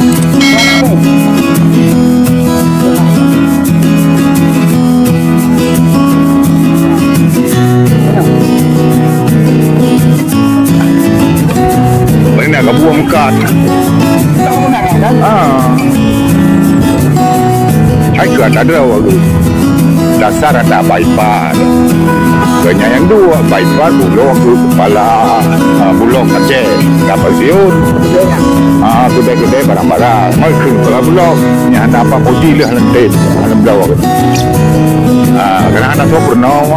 Mana nak buang kat? Hai kat ada waktu. Dasar ada bypass. Banyak yang dua bypass bulog tu kepala bulog Aceh dapat siun. Gede-gede barang-barang. Makin kepala bulog ni ada apa putih lah lentin dalam belawak. Kerana anak tu bernama.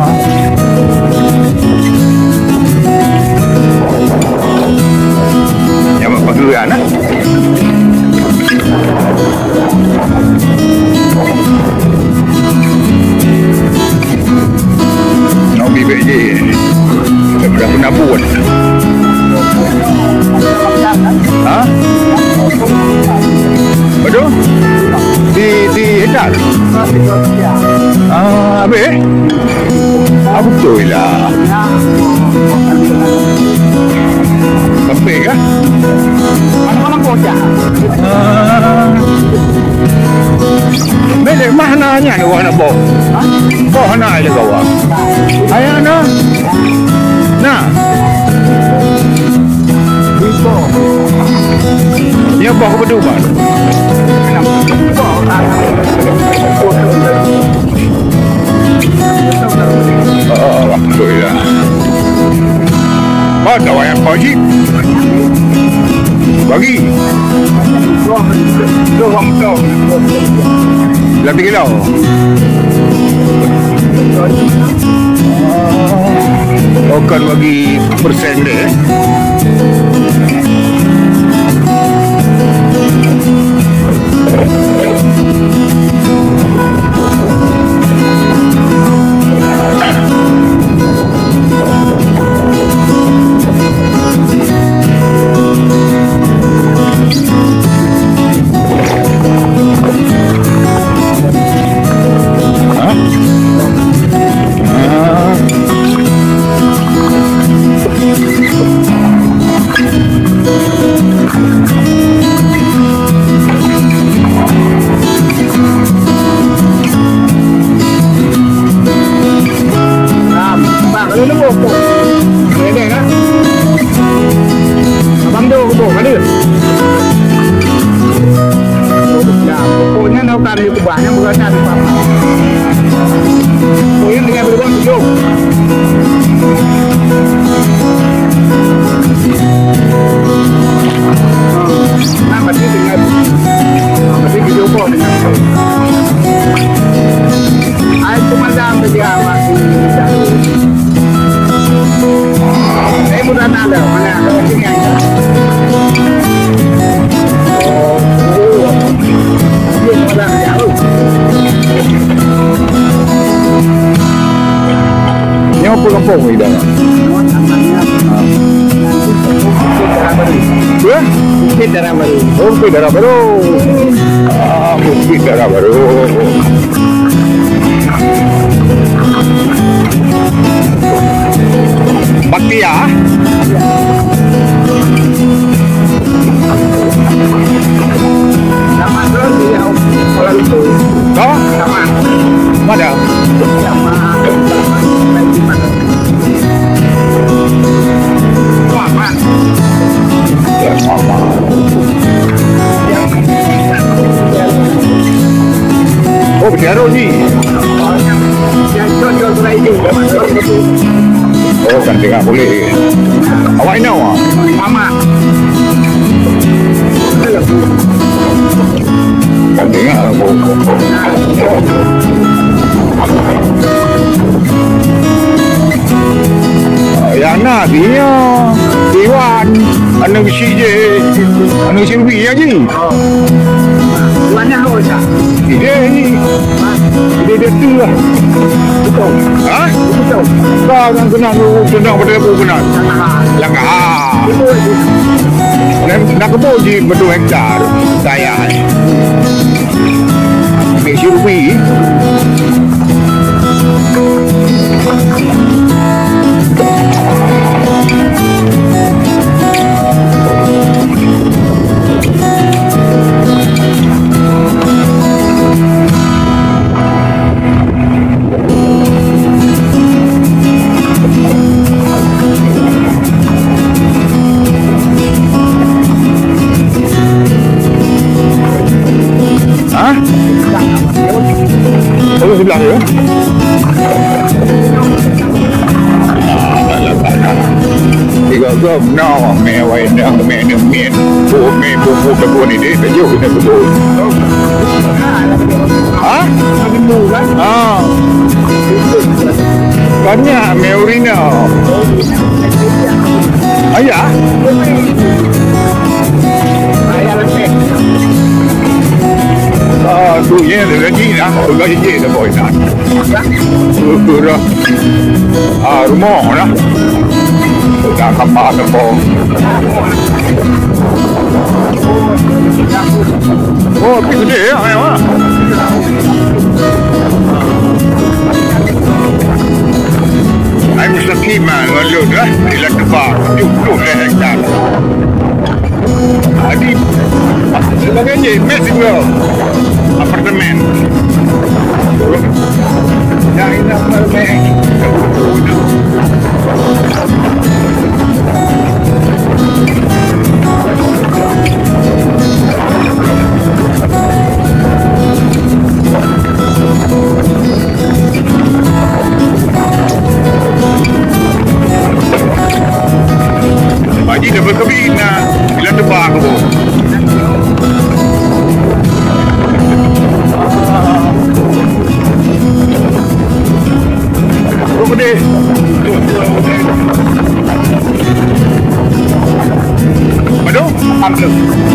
Yang panggil anak. Nak bibik je. Dah pernah buat. Ha? Betul? Di edan. Habis? Betul lah. Sampai kah? Mana-mana bocah. Bila mananya ni orang nak bawa? Bawa nak je kau? Ayah nak? Nak? Dia bawa ke peduman? Alhamdulillah. Ada yang wajib bagi 8 kilo. Akan bagi persen deh. Kampung ni dah. Bukit Darah Baru. Bukit Darah Baru. Bukit Darah Baru. Baktia. Sama terus dia Kuala Lumpur. Kau? Sama. Mana? Sama. Oh, berjalan ni. Oh, kan tengah boleh. Awak ini awak? Mama. Kan tengah aku. Yang nak dia Iwan anak si je anak si Ruby lagi. Iwannya apa sah? Dia tu lah. Betul. Ha? Betul. Kau yang kenal pada aku kenal. Langkah. Nak kebun je 2 hektar saya. Si Ruby. May buku kebun ini tajuk kita kebun. Hah? Ah. Banyak Meurina. Ayah. Tu ye le gaji lah, gaji dah boy nak. Dah. Rumah lah. Dah kapal kapal. Oh, gede ya, ayah. Ay mustaqim ngalud lah, ilang tempat, 70 hektar. Adi, sebagainya, mes juga. Apartemen. Dah ini apartemen. Haji dah berkebin nak bila tebak tu. Gede. Aduh, ambil.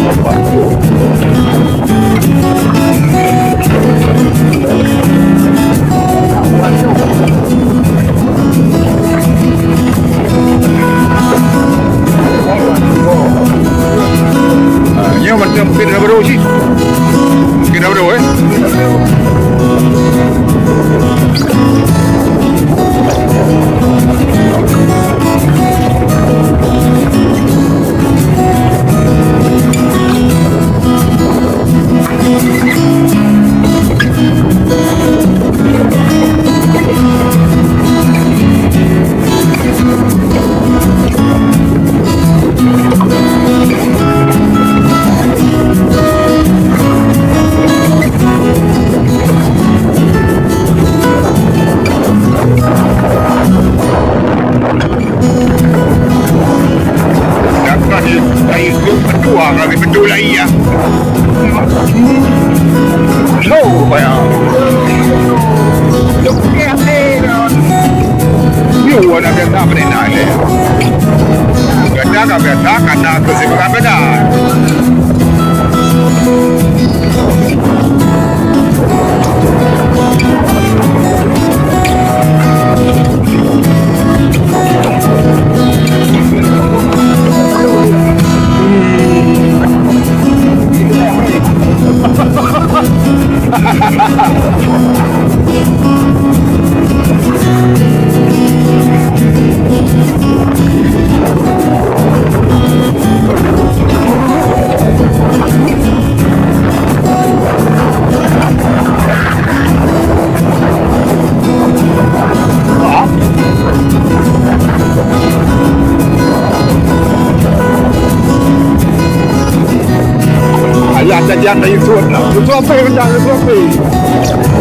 Yang macam kena berapa sih? Kena berapa betul lah iya. Slow kaya. Yo ada biasa benda ni. Biasa karena kesemuanya beda. Ayah dah jangan dari tuan lah. Tuan apa yang jangan tuan apa?